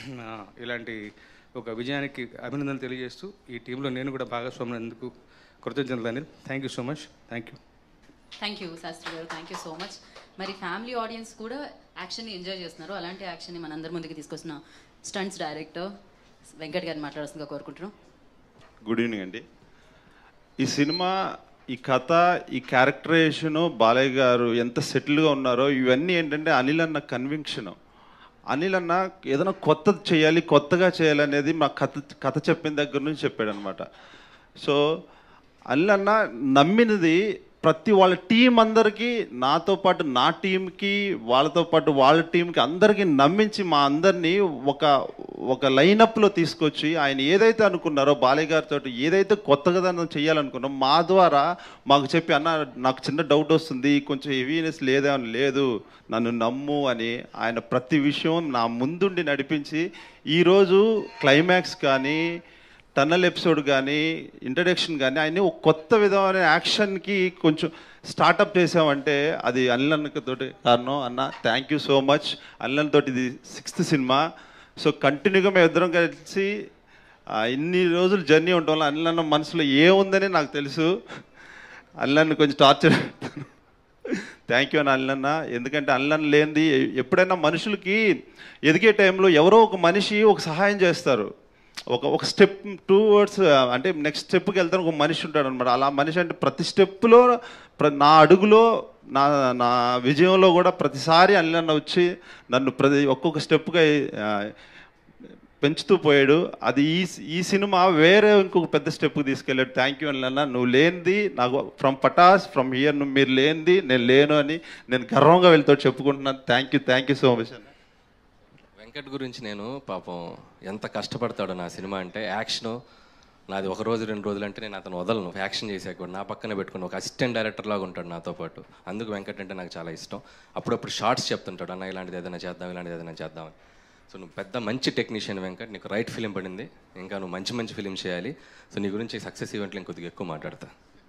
ఇలాంటి ఒక విజయానికి అభినందనలు తెలియజేస్తూ ఈ టీంలో నేను కూడా భాగస్వామ్యం ఎందుకు కృతజ్ఞతలు Anil. Thank you so much. Thank you. Thank you Sastry గారు, థ్యాంక్ యూ సో మచ్. మరి ఫ్యామిలీ ఆడియన్స్ కూడా యాక్షన్ని ఎంజాయ్ చేస్తున్నారు. అలాంటి యాక్షన్ని మనందరి ముందుకు తీసుకొస్తున్న స్టంట్స్ డైరెక్టర్ వెంకట్ గారిని మాట్లాడాల్సిందిగా కోరుకుంటున్నాం. గుడ్ ఈవినింగ్ అండి. ఈ సినిమా, ఈ కథ, ఈ క్యారెక్టరైజేషను, బాలయ్య గారు ఎంత సెటిల్గా ఉన్నారో ఇవన్నీ ఏంటంటే అనిల్ అన్న కన్విక్షన్. అనిల్ అన్న ఏదైనా కొత్తది చేయాలి, కొత్తగా చేయాలనేది మా కథ కథ చెప్పిన దగ్గర నుంచి చెప్పాడు అనమాట. సో అనిల్ అన్న నమ్మినది ప్రతి వాళ్ళ టీం అందరికీ, నాతో పాటు నా టీంకి, వాళ్ళతో పాటు వాళ్ళ టీంకి అందరికీ నమ్మించి మా అందరినీ ఒక ఒక లైనప్లో తీసుకొచ్చి ఆయన ఏదైతే అనుకున్నారో బాలయ్య గారితో ఏదైతే కొత్తగా చేయాలనుకున్నాం మా ద్వారా మాకు చెప్పి, అన్న నాకు చిన్న డౌట్ వస్తుంది, కొంచెం హెవీనెస్ లేదేమని, లేదు నన్ను నమ్ము అని ఆయన ప్రతి విషయం నా ముందుండి నడిపించి ఈరోజు క్లైమాక్స్ కానీ, టన్నల్ ఎపిసోడ్ కానీ, ఇంట్రడక్షన్ కానీ ఆయన ఒక కొత్త విధమైన యాక్షన్కి కొంచెం స్టార్టప్ చేసామంటే అది అనిల్ అన్నతోటి కారణం. అన్న thank you so much. Anil అన్నతోటి ఇది సిక్స్త్ సినిమా. సో కంటిన్యూగా మేము ఇద్దరం కలిసి ఇన్ని రోజులు జర్నీ ఉండటం వల్ల అనిల్ అన్న మనసులో ఏముందని నాకు తెలుసు. అనిల్ అన్న కొంచెం టార్చర్. థ్యాంక్ యూ అన్న అనిల్ అన్న. ఎందుకంటే అనిల్ అన్న లేనిది ఎప్పుడైనా మనుషులకి ఎదిగే టైంలో ఎవరో ఒక మనిషి ఒక సహాయం చేస్తారు, ఒక ఒక స్టెప్ టూ వర్డ్స్ అంటే నెక్స్ట్ స్టెప్కి వెళ్తాను ఒక మనిషి ఉంటాడు అనమాట. అలా మనిషి అంటే ప్రతి స్టెప్లో నా అడుగులో నా నా విజయంలో కూడా ప్రతిసారి అనిల్ అన్న వచ్చి నన్ను ప్రతి ఒక్కొక్క స్టెప్గా పెంచుతూ పోయాడు. అది ఈ ఈ సినిమా వేరే ఇంకొక పెద్ద స్టెప్కి తీసుకెళ్ళాడు. థ్యాంక్ యూ అనిల్ అన్న. నువ్వు లేనిది నాకు ఫ్రమ్ పటాస్ ఫ్రమ్ హియర్ నువ్వు మీరు లేనిది నేను లేను అని నేను గర్వంగా వెళ్తూ చెప్పుకుంటున్నాను. Thank you thank you so much అన్న. వెంకట్ గురించి నేను పాపం ఎంత కష్టపడతాడో నా సినిమా అంటే, యాక్షను నాది ఒక రోజు రెండు రోజులు అంటే నేను అతను వదలను. యాక్షన్ చేసాక కూడా నా పక్కనే పెట్టుకుని ఒక అసిస్టెంట్ డైరెక్టర్ లాగా ఉంటాడు నాతో పాటు. అందుకు వెంకట్ అంటే నాకు చాలా ఇష్టం. అప్పుడప్పుడు షార్ట్స్ చెప్తుంటాడు, అన్న ఇలాంటిది ఏదైనా చేద్దాం, ఇలాంటిది ఏదైనా చేద్దామని. సో నువ్వు పెద్ద మంచి టెక్నీషియన్ వెంకట్, నీకు రైట్ ఫిలిం పడింది, ఇంకా నువ్వు మంచి మంచి ఫిలిం చేయాలి. సో నీ గురించి సక్సెస్ ఈవెంట్లు ఇంకొద్దిగా ఎక్కువ మాట్లాడతా.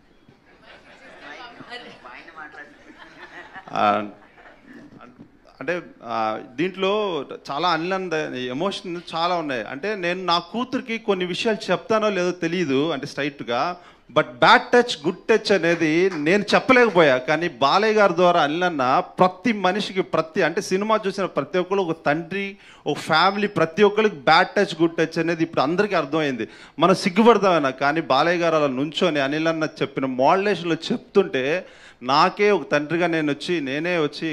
అంటే దీంట్లో చాలా అనిల్ ఎమోషన్ చాలా ఉన్నాయి. అంటే నేను నా కూతురికి కొన్ని విషయాలు చెప్తానో లేదో తెలియదు అంటే స్ట్రైట్గా, but bad touch good touch అనేది నేను చెప్పలేకపోయా. కానీ బాలయ్య గారి ద్వారా అనిల్ అన్న ప్రతి మనిషికి, ప్రతి అంటే సినిమా చూసిన ప్రతి ఒక్కరు, ఒక తండ్రి, ఒక ఫ్యామిలీ, ప్రతి ఒక్కరికి బ్యాడ్ టచ్ గుడ్ టచ్ అనేది ఇప్పుడు అందరికీ అర్థమైంది. మనం సిగ్గుపడతామైనా కానీ బాలయ్య గారు అలా నుంచొని అనిల్ అన్న చెప్పిన మోడలేషన్లో చెప్తుంటే నాకే ఒక తండ్రిగా నేను వచ్చి నేనే వచ్చి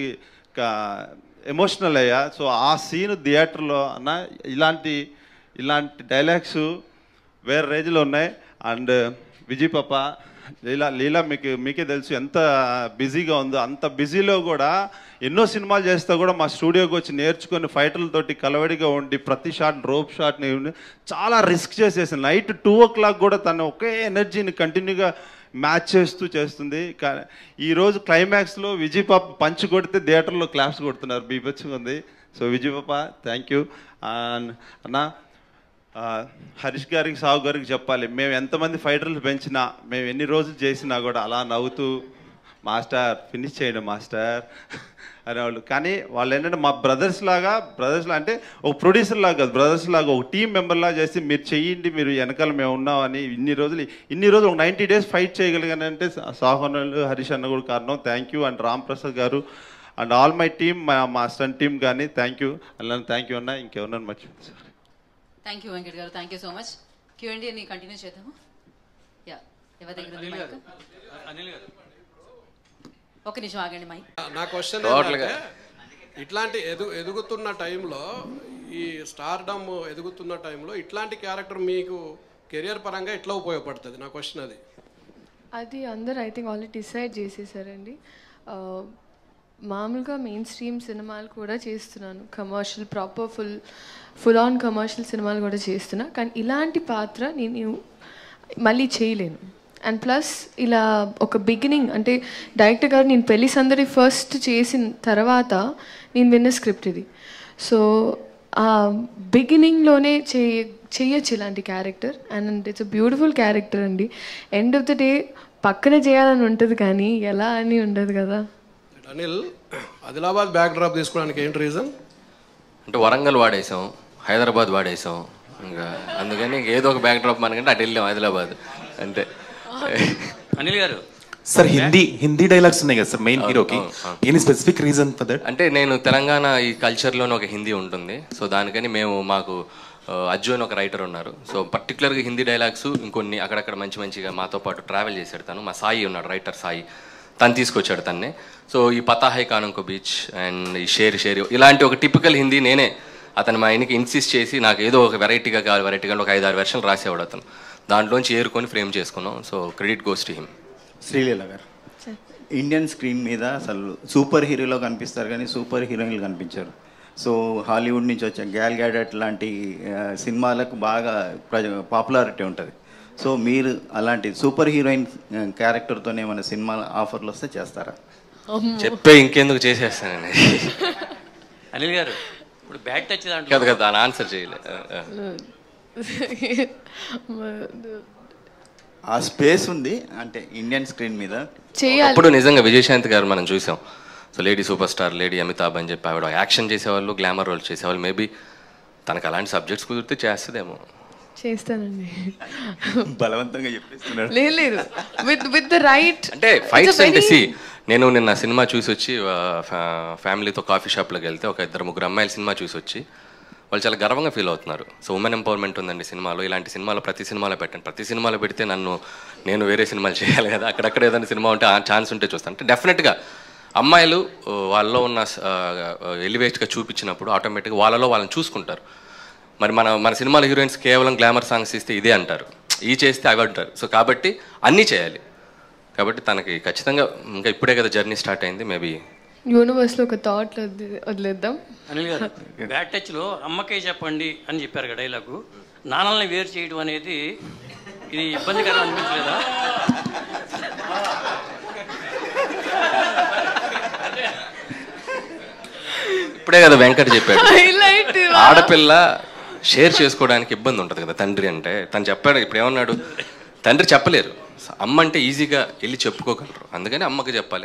ఎమోషనల్ అయ్యా. సో ఆ సీన్ థియేటర్లో అన్న ఇలాంటి ఇలాంటి డైలాగ్స్ వేరే రేంజ్లో ఉన్నాయి. అండ్ విజయ్ పాప, లీలా లీలా మీకు మీకే తెలుసు ఎంత బిజీగా ఉందో. అంత బిజీలో కూడా ఎన్నో సినిమాలు చేస్తా కూడా మా స్టూడియోకి వచ్చి నేర్చుకొని ఫైటర్లతోటి కలవడిగా ఉండి ప్రతి షాట్ డ్రోప్ షాట్ని చాలా రిస్క్ చేసేసింది. నైట్ టూ ఓ క్లాక్ కూడా తను ఒకే ఎనర్జీని కంటిన్యూగా మ్యాచ్ చేస్తూ చేస్తుంది. కానీ ఈరోజు క్లైమాక్స్లో విజయ్ పాప పంచ్ కొడితే థియేటర్లో క్లాప్స్ కొడుతున్నారు, బీభత్సంగా ఉంది. సో విజయ్ పాప థ్యాంక్ యూ. అన్న హరీష్ గారికి, సాగు గారికి చెప్పాలి, మేము ఎంతమంది ఫైటర్లు పెంచినా, మేము ఎన్ని రోజులు చేసినా కూడా అలా నవ్వుతూ మాస్టర్ ఫినిష్ చేయండి మాస్టర్ అనేవాళ్ళు. కానీ వాళ్ళు ఏంటంటే మా బ్రదర్స్ లాగా, బ్రదర్స్ లా అంటే ఒక ప్రొడ్యూసర్ లాగా కాదు, బ్రదర్స్ లాగా ఒక టీం మెంబర్లా చేసి మీరు చెయ్యండి, మీరు వెనకాల మేము ఉన్నామని ఇన్ని రోజులు ఇన్ని రోజులు ఒక నైంటీ డేస్ ఫైట్ చేయగలిగానంటే సాహోనలు హరీష్ అన్న కూడా కారణం. Thank you. And Ram Prasad గారు అండ్ ఆల్ మై టీమ్, మా మా స్టంట్ టీమ్ కానీ థ్యాంక్ యూ. అలా థ్యాంక్ యూ అన్న. ఇంకెవరన్నా మర్చిపోయింది సార్. థ్యాంక్ యూ వెంకట్ గారు, thank you so much. Q and A continue చేద్దాము. యా ఎవరి దగ్గర ఉంది మైక్? అనిల్ గారు ఒక నిమిషం ఆగండి మైక్. నా క్వశ్చన్ ఏంటంటే, ఇట్లాంటి ఎదు ఎదుగుతున్న టైంలో, ఈ స్టార్డమ్ ఎదుగుతున్న టైంలో ఇట్లాంటి క్యారెక్టర్ మీకు కెరియర్ పరంగా ఎట్లా ఉపయోగపడుతుంది? నా క్వశ్చన్ అది. అది అందరు ఐ థింక్ ఆల్రెడీ డిసైడ్ చేసేసారండి. మామూలుగా మెయిన్ స్ట్రీమ్ సినిమాలు కూడా చేస్తున్నాను, commercial proper full full on commercial సినిమాలు కూడా చేస్తున్నా. కానీ ఇలాంటి పాత్ర నేను మళ్ళీ చేయలేను. అండ్ ప్లస్ ఇలా ఒక బిగినింగ్ అంటే డైరెక్టర్ గారు నేను పెళ్లి సందడి ఫస్ట్ చేసిన తర్వాత నేను విన్న స్క్రిప్ట్ ఇది. సో ఆ బిగినింగ్లోనే చేయ చేయొచ్చు ఇలాంటి character. And it's a beautiful character అండి. ఎండ్ ఆఫ్ ద డే పక్కన చేయాలని ఉంటుంది కానీ ఎలా అని ఉండదు కదా. అనిల్, ఆదిలాబాద్ బ్యాక్ డ్రాప్ తీసుకోవడానికి ఏంటి రీజన్? అంటే వరంగల్ వాడేసాం, హైదరాబాద్ వాడేసాం, ఇంకా అందుకని ఏదో ఒక బ్యాక్ డ్రాప్ మనకంటే అటు వెళ్ళాం ఆదిలాబాద్ అంతే. అనిల్ గారు సార్, హిందీ హిందీ డైలాగ్స్ ఉన్నాయి కదా సార్ మెయిన్ హీరోకి, any specific reason for that? అంటే నేను తెలంగాణ ఈ కల్చర్లోనే ఒక హిందీ ఉంటుంది, సో దానికని మేము మాకు అజ్జు అని ఒక రైటర్ ఉన్నారు. సో పర్టికులర్గా హిందీ డైలాగ్స్ ఇంకొన్ని అక్కడక్కడ మంచి మంచిగా మాతో పాటు ట్రావెల్ చేశాడు తను. మా సాయి ఉన్నాడు రైటర్ సాయి, తను తీసుకొచ్చాడు తన్నే. సో ఈ పతాహై కానంకో బీచ్ అండ్ ఈ షేర్ షేర్ ఇలాంటి ఒక టిపికల్ హిందీ నేనే అతను మా ఆయనకి ఇన్సిస్ట్ చేసి నాకు ఏదో ఒక వెరైటీగా కావాలి వెరైటీగా ఒక ఐదు ఆరు వెర్షన్లు రాసేవాడు అతను. దాంట్లోంచి ఏరుకొని ఫ్రేమ్ చేసుకున్నాం. So credit goes to him. Sreeleela గారు, ఇండియన్ స్క్రీన్ మీద అసలు సూపర్ హీరోలో కనిపిస్తారు కానీ సూపర్ హీరోయిన్లు కనిపించారు. సో హాలీవుడ్ నుంచి వచ్చే గ్యాల్ గ్యాడెట్ లాంటి సినిమాలకు బాగా ప్రజ పాపులారిటీ ఉంటుంది. సో మీరు అలాంటి సూపర్ హీరోయిన్ క్యారెక్టర్తో ఏమైనా సినిమా ఆఫర్లు వస్తే చేస్తారా? చెప్పే ఇంకెందుకు చేసేస్తానండి. అనిల్ గారు ఇప్పుడు బ్యాట్ టచ్ దాంట్లో కదా కదా దాని ఆన్సర్ చేయలే. ఆ స్పేస్ ఉంది అంటే ఇండియన్ స్క్రీన్ మీద అప్పుడు నిజంగా విజయశాంతి గారు మనం చూసాం. So lady super star lady Amitabh అని చెప్పి ఆవిడ యాక్షన్ చేసేవాళ్ళు, గ్లామర్ రోల్ చేసేవాళ్ళు. మేబీ తనకు అలాంటి సబ్జెక్ట్స్ కుదిరితే చేస్తుందేమో. చేస్తానండి. బలవంతంగా చెప్పేస్తున్నాడు. లేదు లేదు విత్ విత్ ద రైట్ అంటే ఫైట్స్ అంటే సి నేను నిన్న సినిమా చూసి వచ్చి ఫ్యామిలీతో కాఫీ షాప్లోకి వెళ్తే ఒక ఇద్దరు ముగ్గురు అమ్మాయిల సినిమా చూసి వచ్చి వాళ్ళు చాలా గర్వంగా ఫీల్ అవుతున్నారు. సో ఉమెన్ ఎంపవర్మెంట్ ఉందండి సినిమాలో. ఇలాంటి సినిమాలో ప్రతి సినిమాలో పెట్టండి. ప్రతి సినిమాలో పెడితే నన్ను నేను వేరే సినిమాలు చేయాలి కదా, అక్కడక్కడ ఏదైనా సినిమా ఉంటే ఆ ఛాన్స్ ఉంటే చూస్తాను. అంటే డెఫినెట్గా అమ్మాయిలు వాళ్ళలో ఉన్న ఎలివేట్గా చూపించినప్పుడు ఆటోమేటిక్గా వాళ్ళలో వాళ్ళని చూసుకుంటారు. మరి మన మన సినిమాలో హీరోయిన్స్ కేవలం గ్లామర్ సాంగ్స్ ఇస్తే ఇదే అంటారు, ఈ చేస్తే అవి అంటారు. సో కాబట్టి అన్నీ చేయాలి. కాబట్టి తనకి ఖచ్చితంగా ఇంకా ఇప్పుడే కదా జర్నీ స్టార్ట్ అయింది. మేబీ యూనివర్స్లో ఒక థాట్ వదిలేద్దాం. అనిల్ గారు బ్యాట్ టచ్లో అమ్మకే చెప్పండి అని చెప్పారు కదా డైలాగు. నాన్నల్ని వేరు చేయడం అనేది ఇది ఇబ్బందికరం అనిపించలేదా? ఇప్పుడే కదా వెంకట్ చెప్పాడు ఆడపిల్ల షేర్ చేసుకోవడానికి ఇబ్బంది ఉంటుంది కదా తండ్రి అంటే. తను చెప్పాడు ఇప్పుడు ఏమన్నాడు, తండ్రి చెప్పలేరు, అమ్మ అంటే ఈజీగా వెళ్ళి చెప్పుకోగలరు, అందుకని అమ్మకి చెప్పాలి.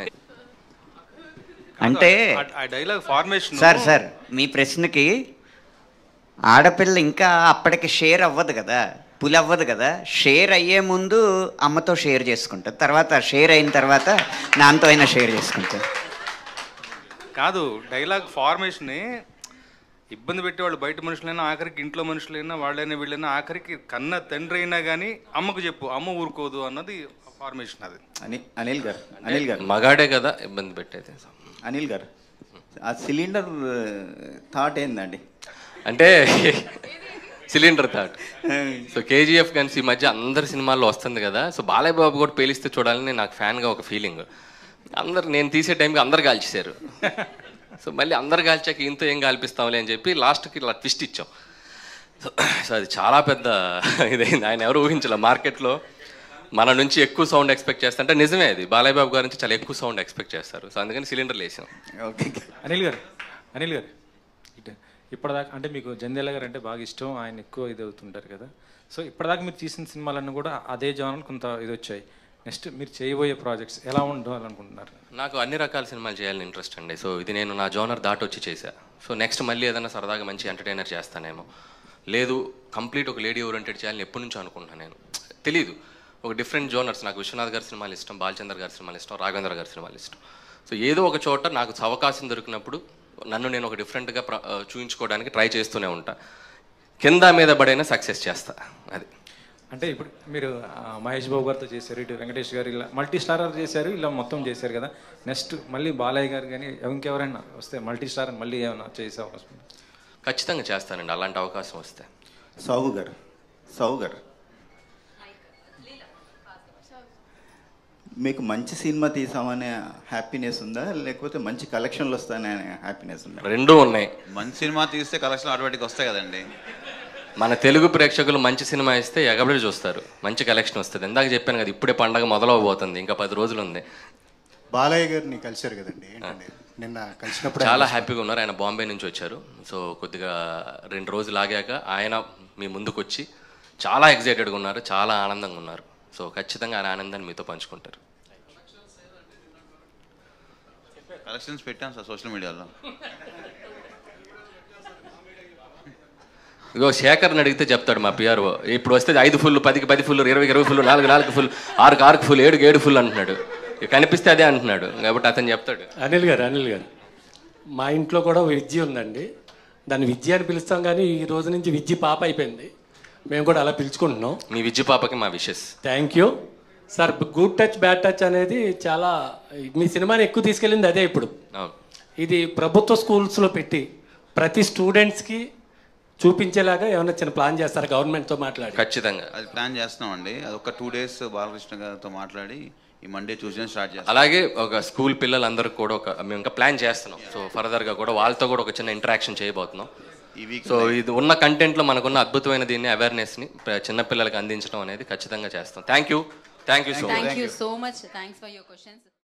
అంటే డైలాగ్ ఫార్మేషన్ సార్ సార్ మీ ప్రశ్నకి ఆడపిల్ల ఇంకా అప్పటికి షేర్ అవ్వదు కదా, పులి అవ్వదు కదా. షేర్ అయ్యే ముందు అమ్మతో షేర్ చేసుకుంటుంది, తర్వాత షేర్ అయిన తర్వాత నాన్నతో అయినా షేర్ చేసుకుంటుంది. కాదు డైలాగ్ ఫార్మేషన్ని ఇబ్బంది పెట్టేవాళ్ళు బయట మనుషులైనా ఆఖరికి ఇంట్లో మనుషులైనా వాళ్ళైనా వీళ్ళైనా ఆఖరికి కన్న తండ్రి అయినా కానీ అమ్మకు చెప్పు అమ్మ ఊరుకోదు అన్నది ఫార్మేషన్. అది అని అనిల్ గారు అనిల్ గారు మగాడే కదా ఇబ్బంది పెట్టేది. అనిల్ గారు ఆ సిలిండర్ థాట్ ఏందండి? అంటే cylinder thought so KGF guns ఈ మధ్య అందరి సినిమాల్లో వస్తుంది కదా. సో బాలయ్య బాబు కూడా పేలిస్తే చూడాలని నాకు ఫ్యాన్గా ఒక ఫీలింగ్. అందరు నేను తీసే టైంకి అందరు కాల్చేశారు. సో మళ్ళీ అందరు కాల్చాక ఇంత ఏం కాల్పిస్తాంలే అని చెప్పి లాస్ట్కి ఇలా ట్విస్ట్ ఇచ్చాం. సో సో అది చాలా పెద్ద ఇదైంది. ఆయన ఎవరు ఊహించలే మార్కెట్లో మన నుంచి ఎక్కువ సౌండ్ ఎక్స్పెక్ట్ చేస్తా అంటే నిజమే, అది బాలయ్య బాబు గారి నుంచి చాలా ఎక్కువ సౌండ్ ఎక్స్పెక్ట్ చేస్తారు. సో అందుకని సిలిండర్లు వేసాం. ఓకే అనిల్ గారు అనిల్ గారు ఇప్పటిదాకా అంటే మీకు జంధ్యాల గారు అంటే బాగా ఇష్టం, ఆయన ఎక్కువ ఇది అవుతుంటారు కదా. సో ఇప్పటిదాకా మీరు తీసిన సినిమాలన్నీ కూడా అదే జోనర్ కొంత ఇది వచ్చాయి. నెక్స్ట్ మీరు చేయబోయే ప్రాజెక్ట్స్ ఎలా ఉండాలనుకుంటున్నారు? నాకు అన్ని రకాల సినిమాలు చేయాలని ఇంట్రెస్ట్ అండి. సో ఇది నేను నా జోనర్ దాటి వచ్చి చేశా. సో నెక్స్ట్ మళ్ళీ ఏదైనా సరదాగా మంచి ఎంటర్టైనర్ చేస్తానేమో, లేదు కంప్లీట్ ఒక లేడీ ఓరియంటెడ్ చేయాలని ఎప్పటి నుంచో అనుకుంటున్నాను. నేను తెలీదు ఒక డిఫరెంట్ జోనర్స్. నాకు విశ్వనాథ్ గారి సినిమాలు ఇష్టం, బాలచంద్ర గారి సినిమాలు ఇష్టం, రాఘవేంద్ర గారి సినిమాలు ఇష్టం. సో ఏదో ఒక చోట నాకు అవకాశం దొరికినప్పుడు నన్ను నేను ఒక డిఫరెంట్గా ప్ర చూపించుకోవడానికి ట్రై చేస్తూనే ఉంటా. కింద మీద పడైనా సక్సెస్ చేస్తా. అది అంటే ఇప్పుడు మీరు మహేష్ బాబు గారితో చేశారు, ఇటు వెంకటేష్ గారు, ఇలా మల్టీ స్టారర్ చేశారు, ఇలా మొత్తం చేశారు కదా. నెక్స్ట్ మళ్ళీ బాలయ్య గారు కానీ ఇంకెవరైనా వస్తే మల్టీ స్టార్ మళ్ళీ ఏమైనా చేసే అవకాశం? ఖచ్చితంగా చేస్తానండి అలాంటి అవకాశం వస్తే. సాహు గారు సాహు గారు మీకు మంచి సినిమా తీసామనే హ్యాపీనెస్ ఉందా, లేకపోతే మంచి కలెక్షన్లు వస్తాయనే హ్యాపీనెస్ ఉందా? రెండూ ఉన్నాయి. మంచి సినిమా తీస్తే కలెక్షన్ ఆటోమేటిక్ వస్తాయి కదండి. మన తెలుగు ప్రేక్షకులు మంచి సినిమా ఇస్తే ఎగబడి చూస్తారు, మంచి కలెక్షన్ వస్తుంది. ఇందాక చెప్పాను కదా ఇప్పుడే పండగ మొదలవబోతుంది, ఇంకా పది రోజులు ఉంది. బాలయ్య గారిని కలిశారు కదండి, నిన్న కలిసినప్పుడు చాలా హ్యాపీగా ఉన్నారు. ఆయన బాంబే నుంచి వచ్చారు. సో కొద్దిగా రెండు రోజులు ఆగాక ఆయన మీ ముందుకు వచ్చి చాలా ఎగ్జైటెడ్గా ఉన్నారు, చాలా ఆనందంగా ఉన్నారు. సో ఖచ్చితంగా ఆయన ఆనందాన్ని మీతో పంచుకుంటారు. కలెక్షన్స్ పెట్టాను సార్ సోషల్ మీడియాలో. ఇగో శేఖర్ని అడిగితే చెప్తాడు మా పిఆర్ఓ. ఇప్పుడు వస్తే ఐదు ఫుల్, పదికి పది ఫుల్, ఇరవైకి ఇరవై ఫుల్, నాలుగు నాలుగు ఫుల్, ఆరుకి ఆరుకు ఫుల్, ఏడుకి ఏడు ఫుల్ అంటున్నాడు. కనిపిస్తే అదే అంటున్నాడు కాబట్టి అతను చెప్తాడు. అనిల్ గారు అనిల్ గారు మా ఇంట్లో కూడా విద్య ఉందండి. దాన్ని విద్య అని పిలుస్తాం కానీ ఈ రోజు నుంచి విద్య పాప అయిపోయింది. మేము కూడా అలా పిలుచుకుంటున్నాం. మీ విద్య పాపకి మా wishes. Thank you sir. Good touch bad touch అనేది చాలా మీ సినిమాని ఎక్కువ తీసుకెళ్ళింది అదే. ఇప్పుడు ఇది ప్రభుత్వ స్కూల్స్లో పెట్టి ప్రతి స్టూడెంట్స్కి చూపించేలాగా ఏమైనా చిన్న ప్లాన్ చేస్తారు గవర్నమెంట్తో మాట్లాడి? ఖచ్చితంగా అది ప్లాన్ చేస్తున్నామండి. అది ఒక టూ డేస్ బాలకృష్ణ గారితో మాట్లాడి ఈ మండే ట్యూస్డే స్టార్ట్ చేస్తాం. అలాగే ఒక స్కూల్ పిల్లలందరికీ కూడా ఒక మేము ఇంకా ప్లాన్ చేస్తున్నాం. సో ఫర్దర్గా కూడా వాళ్ళతో కూడా ఒక చిన్న ఇంటరాక్షన్ చేయబోతున్నాం. సో ఇది ఉన్న కంటెంట్లో మనకున్న అద్భుతమైన దీన్ని అవేర్నెస్ని చిన్నపిల్లలకి అందించడం అనేది ఖచ్చితంగా చేస్తాం. Thank you thank you so much. Thank you so much. Thanks for your questions.